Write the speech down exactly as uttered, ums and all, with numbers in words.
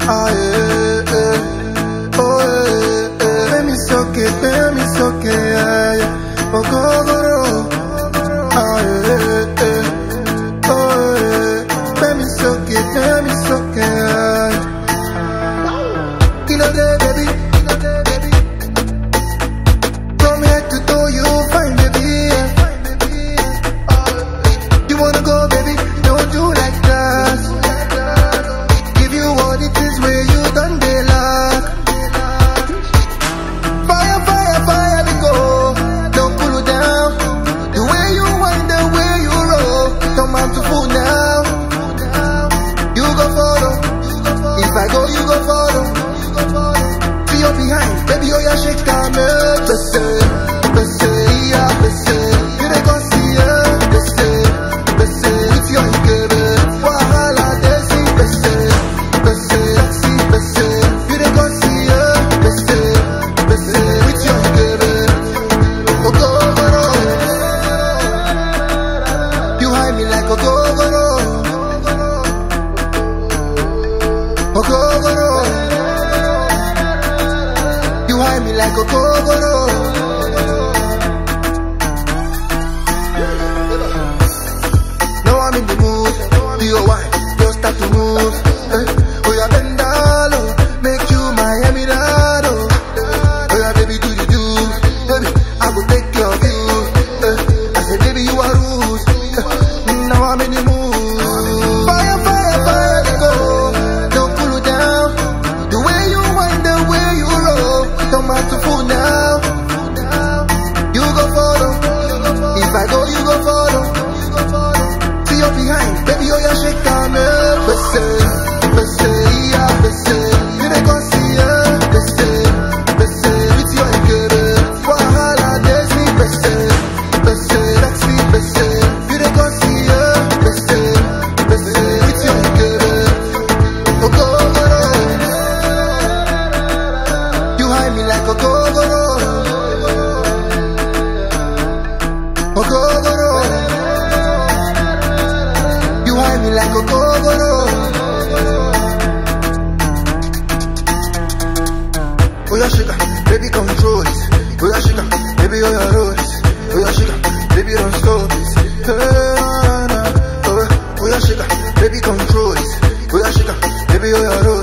Ah, yeah, yeah. Oh, yeah, yeah. Let me soak it, let me soak it, yeah, yeah. Oh, go, go, go. Ah, yeah, yeah. Oh, yeah. Let me soak it, let me soak it, yeah, yeah. Kill a day, baby. Kill a day, baby. From head to toe, you find baby, yeah. You wanna go, baby? Don't do like that. Give you what it is where you done they luck. Fire, fire, fire, we go. Don't pull it down. The way you wind, the way you roll. Don't mind to fool now. You go follow. If I go, you go follow. See you behind, baby, oh yeah, shake that milk. Bese, bese, yeah, bese. You dey go see her, bese, bese. With your hikebe, wahala dey see, bese, bese, see, bese. You dey go see her, bese, bese. With your hikebe, oh go go go. You hide me like a go go go. Oh go go go. You hide me like a go-go-go. Now I'm in the mood. Do your wine, just start to move. Eh? Oh yeah, bend down low, make you my emirado. Oh yeah, baby, do you do? Baby, I will take care of you. Eh? I said, baby, you are rude. Eh? Now I'm in the mood. Fire, fire, fire, they go. Don't pull it down. The way you wind, the way you roll. Don't mind to fool now. You go follow. If I go, you go follow. See you behind, baby, oh yeah, shake down up. Bese, bese, yeah, bese. You dey go see her, bese, bese. With your hikebe, wahala dey see, bese, bese. That's me, bese. You dey go see her, bese, bese. With your hikebe, oh go go go. You hide me like a go go go. Oh go go go. You hide me like a go go go. Oh yeah, sugar, baby control it. Oh yeah, sugar, baby oh yeah roll it. Oh yeah, sugar, baby don't stop it. Hey, nah, nah. Oh yeah, oh yeah, sugar, baby control it. Oh yeah, sugar, baby oh yeah roll it.